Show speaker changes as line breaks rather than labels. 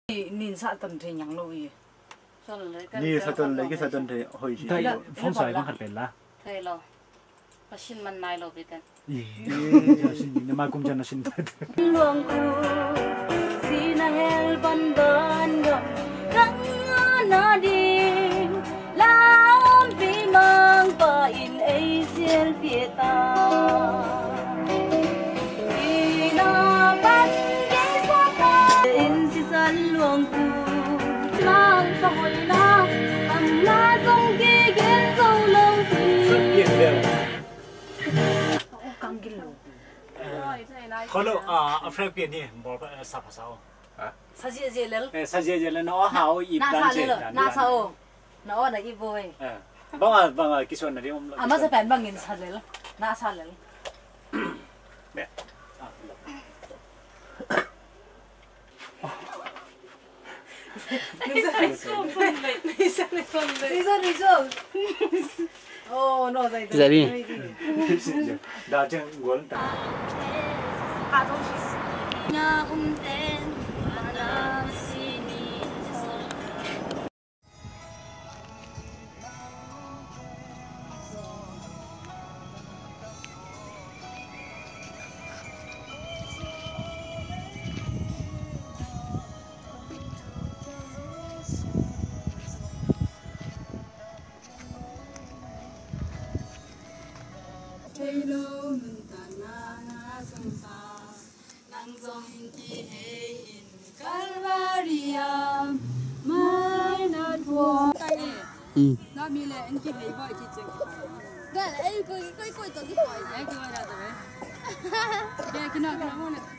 Nhìn sợ tần thì nhằng lôi.
Ni sa tuần lấy cái sa tuần thì hồi gì?
Thầy phong sỏi phong hạt bền lá.
Thầy lo, mà xin mình này lo biết đấy.
Xin nhưng mà cũng cho nó xin thật.
Luồng cu, xin hel ban ban gom, căng nó đi, lao vì mang ba in ấy riêng phía ta. Vì nó bắt ghé qua ta, in si san luồng cu, mang sa hồi la, âm la dòng kia ghé dâu lâu thì.
Căng kinh lù.
Khó lộ Frank biển đi, bỏ sập sao?
Sao gì lên?
Sao gì lên nó hào ịp đan chết.
Na sao? Nó là ịp vui.
Vâng cái xuân này đi ông.
À mà sẽ phải bằng nghìn sao lên? Na sao lên?
Mẹ.
Đi xuống. Oh, nó dậy.
Dậy đi.
Đã chân muốn ta.
À thôi.
Na tên na sini
Hello, Montana, Santa, Nangzong in Calvaria, my not war. Nó mi lệ anh kia lấy vội chị chừng. Đây là em coi tôi đi hỏi. Đấy, coi ra rồi. Đây cái nào nè.